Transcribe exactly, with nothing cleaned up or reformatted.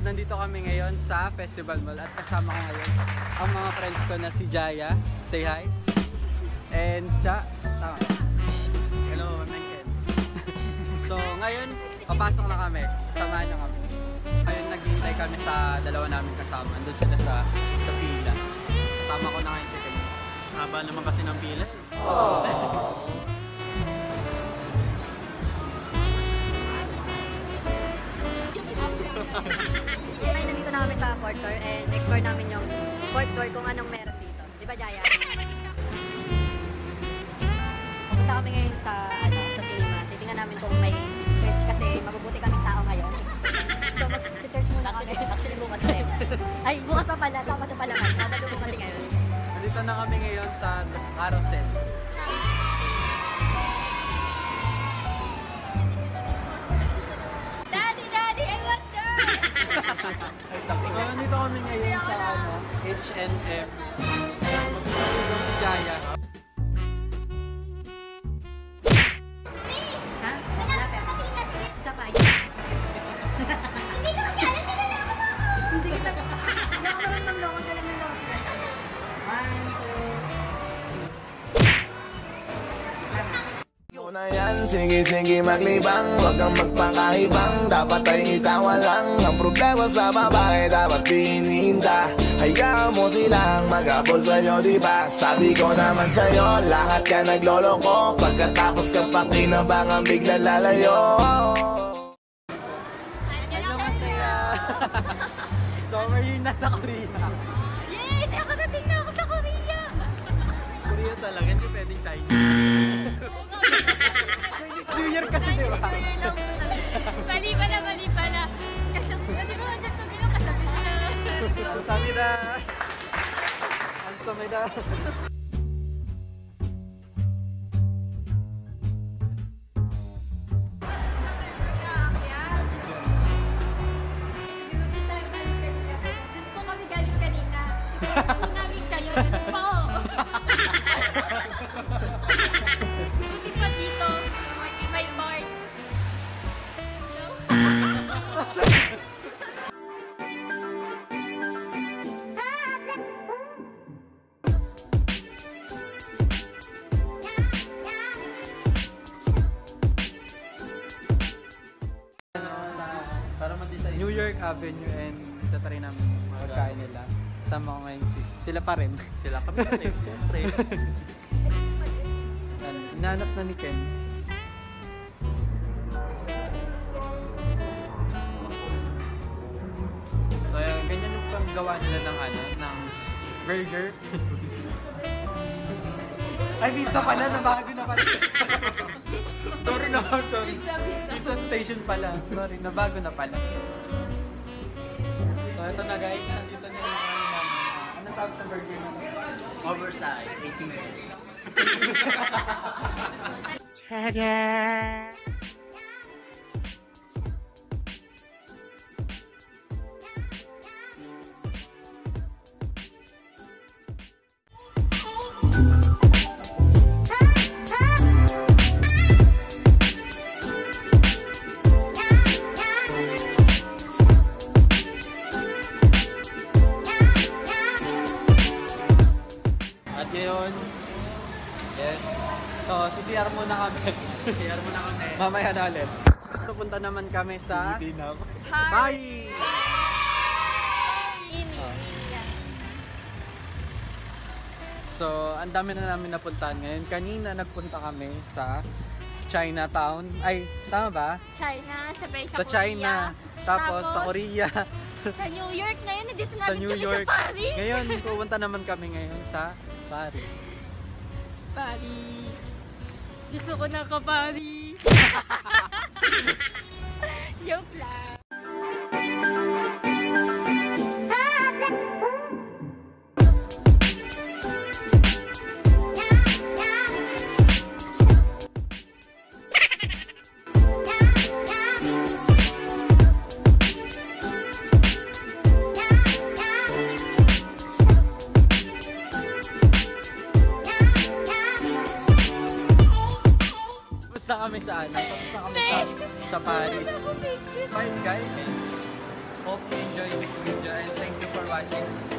nandito kami ngayon sa Festival Mall at kasama ko ngayon ang mga friends ko na si Jaya, say hi, and Cha, sama. Hello, I'm Ken. So ngayon, papasok na kami, samahan nyo kami. Ngayon naghihintay kami sa dalawa namin kasama, andun sila sa, sa pila. Kasama ko na ngayon si Ken. Haba naman kasi ng pila eh. Oh. Ay, nandito na kami sa fourth floor and explore namin yung fourth floor kung anong meron dito. Di ba, Jaya? Pupunta kami ngayon sa, ano, sa cinema. Titingnan namin kung may church kasi mabubuti kaming tao ngayon. So, mag-church muna kami. Actually, bukas na Ay, bukas pa pala. Sabado pa lang. Sabado po kasi ngayon. Nandito na kami ngayon sa carousel. So, nandito kami ngayon sa ano, H and M. Magpapalito si Jaya. Ha? Lapit. Isa pa. Hindi ko kasi alam nila na ako ako. Hindi kita. Hindi ako naman ng loko sila ng loko sila. One, two. Na yan, sige sige maglibang, wag kang magpakaibang. Dapat ay itawa lang ang problema sa babae, dapat tininda. Hayaan mo silang mag-apol sa'yo, diba? Sabi ko naman sa'yo, lahat ka nagloloko. Pagkatapos ka pa kinabangang bigla lalayo. Annyeonghaseyo! So we're here na sa Korea. Yes! Nakarating na ako sa Korea! Korea talaga, hindi pwedeng Chinese. Chinese New Year kasi, di ba? Mali pala, mali pala. Kasabi, di ba, andyan to gano'n, kasabi na. Kamsahamnida! Kamsahamnida! Hindi tayo galing kanina. Dun po kami galing kanina. Kung namin kayo, dun po. Buti pa dito, may bar. Para mag-design New York Avenue and tatry namin yung pagkain nila. Sama ko ngayon si sila pa rin. Sila kami pa rin, siyempre. Inaanap na ni Ken. So uh, ganyan yung panggawa nila ng ano, ng burger. Ay, pizza pala, nabago na pala. Sorry na, sorry. Pizza station pala. Sorry, nabago na pala. So ito na guys, nandito na yung ano namin. Anong tawag sa burger namin? Oversize, eighteen years. Tada! At ngayon, Yes. So, C R muna kami. C R muna kami. Mamaya na ulit. Pupunta naman kami sa Hindi na ako. Paris! Ini, ini yan. So, ang dami na namin napuntahan ngayon. Kanina nagpunta kami sa Chinatown. Ay, tama ba? China, sabay Sa sa, China. Korea. Tapos, sa Korea. Sa New York. Ngayon, nandito na Sa agad New kami York. sa Paris. Ngayon, pupunta naman kami ngayon sa Paris. Paris. Gusto ko na ka Paris. Joke lang. kami sa ano, tapos na kami sa, sa Paris. Fine guys. hope you enjoy this video and thank you for watching.